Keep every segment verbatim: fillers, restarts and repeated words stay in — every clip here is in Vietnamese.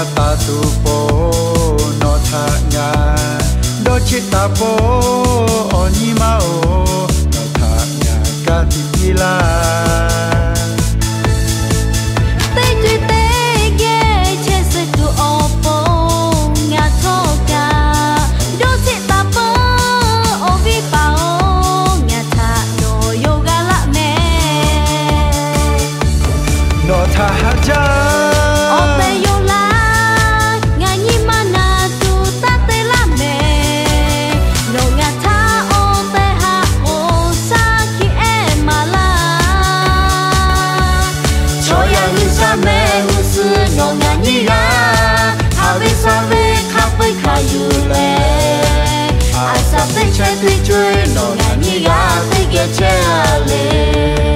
kata tu po no thanya do chita po oni mao no thanya katipila te tu te ge che se tu opo nga thoka do chita po obi pao nga tha no yoga la me no thaja Tôi chơi nó là như gà tới kia chơi lên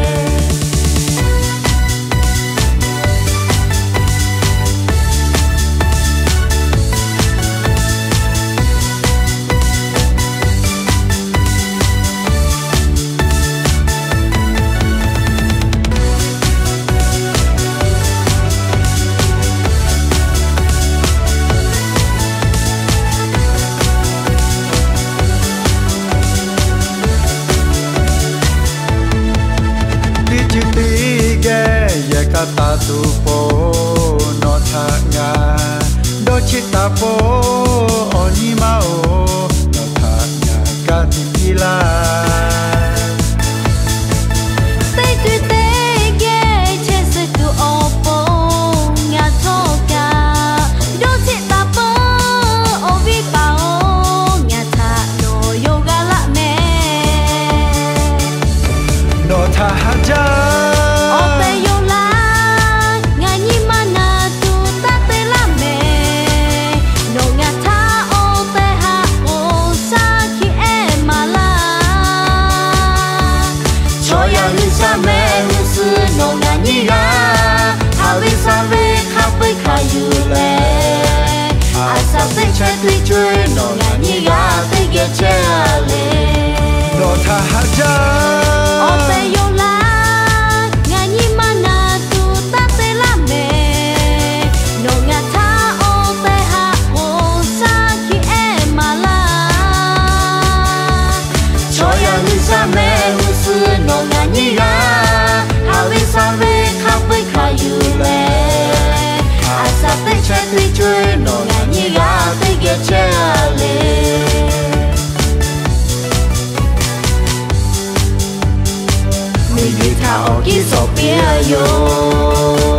kata tu po no thanya do chita po oni mao no thanya katipila te tu te ge che se tu opo nga thoka do chita po obi pao nga tha no yoga la me no thaja Tôi chơi nó là như gà tới kia chơi lên no thaja o pe yo la nga ni mana tu ta te la me no nga tha o pe ha o sa ki e mala cho ya ni sa me hu su no nga ni ga ha we sa ve khap với khai yu le a sa te che tôi chơi nó là như gà tới kia chơi lên mình đi thao kỹ số bia yo